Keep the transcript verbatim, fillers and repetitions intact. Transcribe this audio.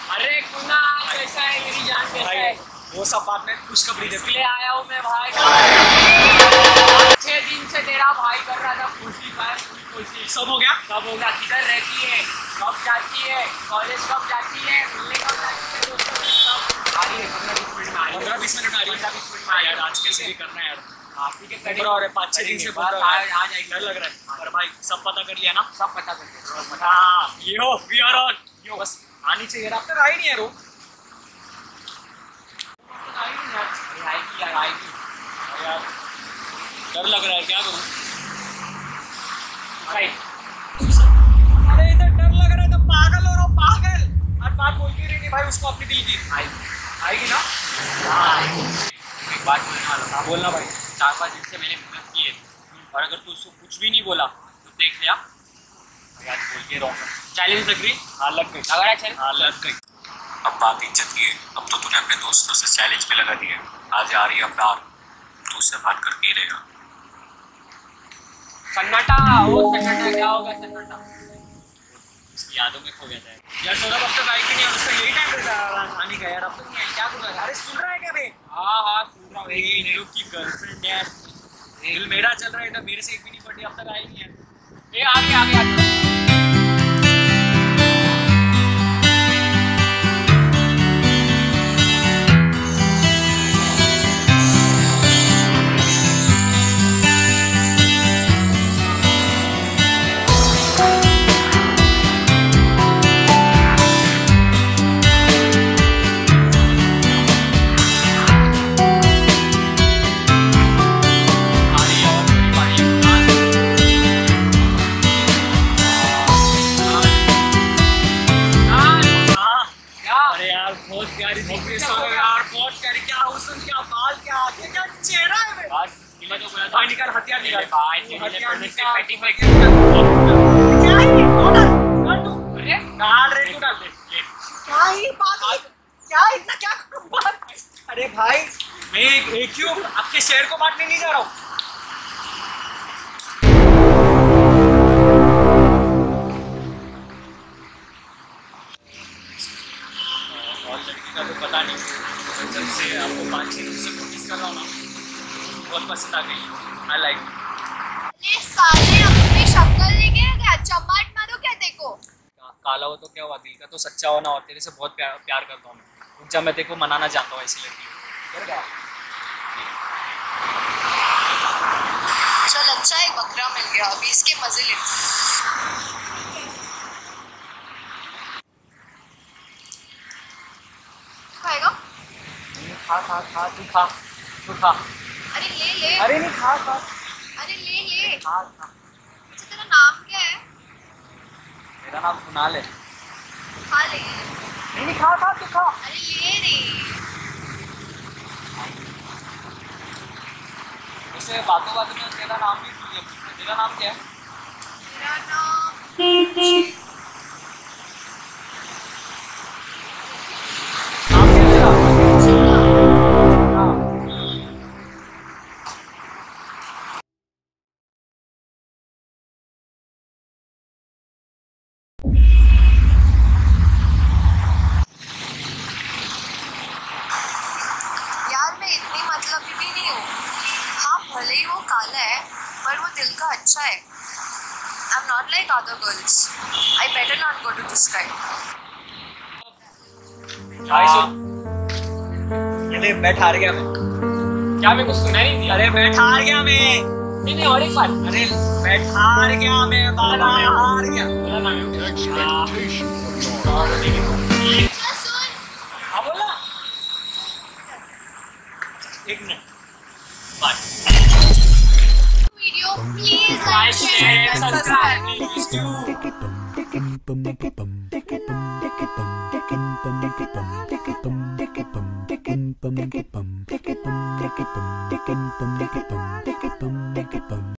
अरे कुनाल कैसा है मेरी जान, कैसा है? वो सब बात में खुशखबरी इसके लिए आया हूँ मैं भाई। छह दिन से तेरा भाई कर रहा था खुशी भाई, खुशी सब हो गया। सब हो गया। किधर रहती है, कब जाती है, कॉलेज कब जाती है, मिलने कब जाती है, दोस्तों के साथ आ रही है? पंद्रह बीस मिनट में आ रही है। पंद्रह बीस मिनट में आ रही है। आज कैसे भी करना है यार। हाँ ठीक है, करेंगे। और पाँच छह दिन से बात आ जाएगी। डर लग रहा है। और भाई सब पता कर लिया ना? सब पता कर लिया। हाँ yo we are on yo. Bus आनी चाहिए। अब तक आई नहीं है रो। आई नहीं यार। आएगी यार, आएगी यार। डर लग रहा है, क्या करूँ? भाई अरे इधर डर लग रहा है तो पागल हो रहा हूँ, पागल। आज बात बोलती रही भाई उसको अपनी दिल की। आएगी ना? हाँ एक बात बोलने वाला था। बोलना भाई। चार पाँच दिन से मैंने मेहनत की है और अगर तू उसको कुछ भी नहीं बोला तो देख लिया आज बोल के रहूँगा। चैलेंज लग रही? हाँ लग गई। लग रहा है चैलेंज? हाँ लग गई। अब बात इज्जत की है। अब तो तूने अपने दोस्तों से चैलेंज पे लगा दिया। आज आ रही है अवतार, तू उससे बात करके ही रहेगा। सन्नाटा, वो सन्नाटा क्या होगा? सन्नाटा उसकी यादों में खो गया था यार। सौरभ अब तक आई कि नहीं? उसका यही टाइम रहता है आने का यार। अब तक नहीं आई, क्या कर रहा है? अरे सुन रहा है क्या बे? हाँ हाँ सुन रहा हूँ। इन लोग की गर्लफ्रेंड यार, दिल मेरा चल रहा है इधर, मेरे से एक भी नहीं पड़ी, अब तक आई नहीं है। ये आगे आगे आगे निकाल हथियार निकाल। हथियार निकाल। क्या है? डाल तू। अरे डाल रे तू डाल दे। क्या ही बात है? क्या इतना क्या करूं बात? अरे भाई मैं एक एक ही हूँ, आपके शहर को बांटने नहीं जा रहा हूँ। और लड़की का तो पता नहीं, जब से आपको पाँच छः दिन से नोटिस कर रहा हूँ ना, बहुत पसंद आ गई। I like. अरे साले अपनी शक्ल लेके क्या चपाट मारो क्या देखो? काला हो तो क्या हुआ, दिल का तो सच्चा होना। और तेरे से बहुत प्यार प्यार करता हूँ मैं। जब मैं तेरे को मनाना चाहता हूँ ऐसी लड़की। चल अच्छा है, बकरा मिल गया, अभी इसके मजे लेते हैं। खाएगा? खा खा खा तू खा तू खा। अरे ले ले। अरे नहीं खा खा। अरे ले ले। खा खा। अच्छा तेरा नाम क्या है? मेरा नाम कुनाल है। खा ले। नहीं नहीं खा खा तू खा। अरे ले रे। वैसे बातों बातों में तेरा नाम भी भूल गया। तेरा नाम क्या है? मेरा नाम नाम क्या है तेरा? यार मैं इतनी मतलबी भी नहीं हूँ। हाँ भले ही वो काला है पर वो दिल का अच्छा है। I'm not like other girls. I better not go to this guy. भाई सुन, ये ले बैठ हार गया मैं। क्या मैं कुछ सुना नहीं दिया? अरे बैठ हार गया मैं। नहीं नहीं और एक बार। अरे बैठ हार गया मैं, बाबा हार गया। बोला ना मैं। अच्छा सुन। हाँ बोला। एक minute bye. Video please like, share and subscribe. Ticket bum, ticket bum, ticket bum, ticket bum, ticket bum, ticket bum, ticket bum, ticket bum.